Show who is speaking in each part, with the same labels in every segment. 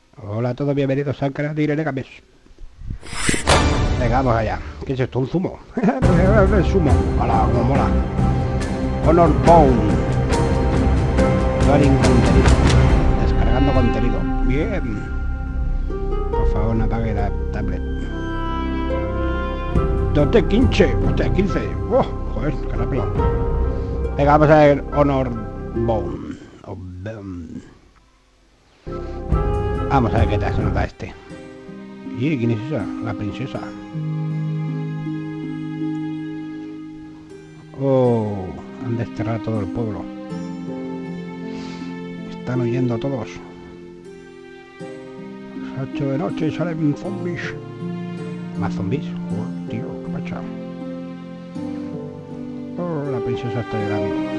Speaker 1: Hola a todos, bienvenidos al canal de Irene Games. Venga, vamos allá. ¿Qué es esto? ¿Un zumo? El zumo. Hola, como mola. Honor Bone. Loading contenido. Descargando contenido. Bien. Por favor, no apague la tablet. 2T15. 2T15. Oh, joder, qué rápido. Venga, vamos a ver Honor Bone. Vamos a ver qué tal se nos da este. ¿Y quién es esa? La princesa. Oh, han desterrado a todo el pueblo. Están huyendo todos. Se ha hecho de noche y salen zombies. ¿Más zombies? Oh, tío, qué pacha. Oh, la princesa está llorando.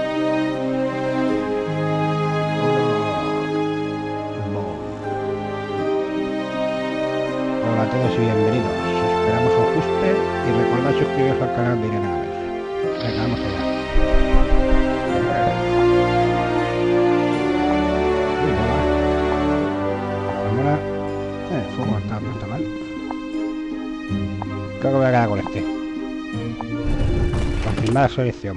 Speaker 1: Hola a todos y bienvenidos. Esperamos os guste y recordad suscribiros al canal de Irene Games. Venga, vamos allá. Ahora, el fuego no está mal. Creo que voy a quedar con este. Confirmar selección.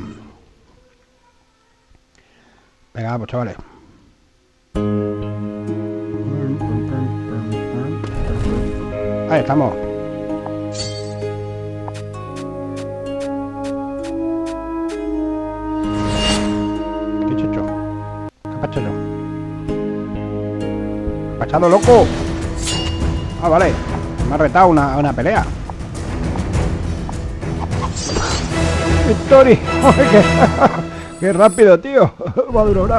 Speaker 1: Venga, vamos, chavales. Ahí estamos. ¿Qué he hecho? ¿Qué ha hecho yo? ¿Qué ha echado, loco? Ah, vale. Me ha retado una pelea. ¡Victory! ¡Qué rápido, tío! Va a durar.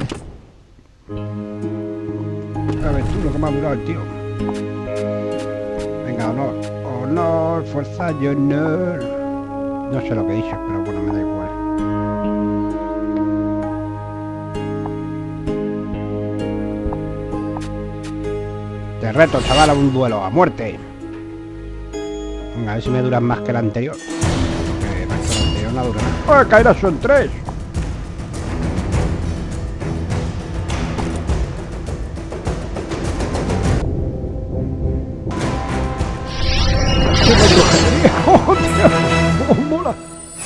Speaker 1: A ver tú lo que me ha durado el tío. Venga, honor, honor, fuerza y honor. No sé lo que dices, pero bueno, me da igual. Te reto, chaval, a un duelo, a muerte. Venga, a ver si me duran más que el anterior. Porque más que el anterior no dura nada. ¡Oh, caídas son 3! ¡Oh, tío! ¡Oh, mola!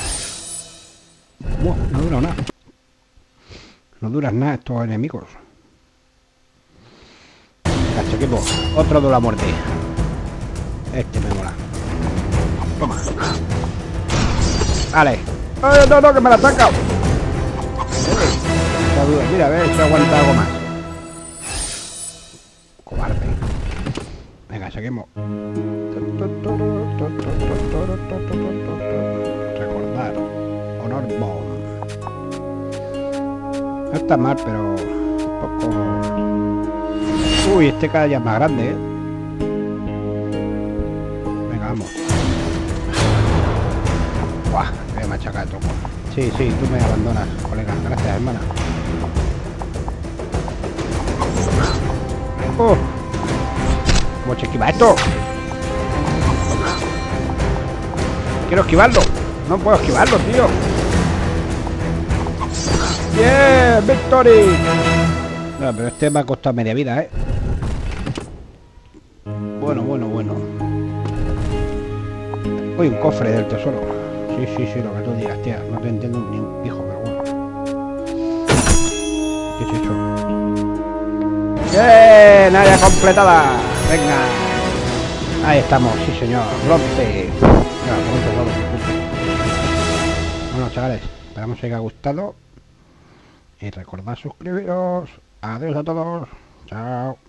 Speaker 1: No dura nada. No duran nada estos enemigos. Cacho, equipo. Otro de la muerte. Este me mola. Toma. Vale. ¡Ay, no, que me la ataca! Mira, a ver si aguanta algo más. Cobarde. Venga, seguimos. Recordar. Honor Bone. No está mal, pero un poco... Uy, este cada día es más grande, ¿eh? Venga, vamos. Buah, me voy a machacar el troco. Sí, tú me abandonas, colega. Gracias, hermana. ¡Oh! ¿Cómo se esquiva esto? Quiero esquivarlo. No puedo esquivarlo, tío. ¡Bien! ¡Victory! No, pero este me ha costado media vida, ¿eh? Bueno. Uy, un cofre del tesoro. Sí, lo que tú digas, tía. No te entiendo ni un pijo, pero bueno. ¿Qué es eso? ¡Bien! ¡Área completada! ¡Venga! Ahí estamos, sí señor. ¡Bronce! Bueno, chavales, esperamos que os haya gustado. Y recordad suscribiros. Adiós a todos. Chao.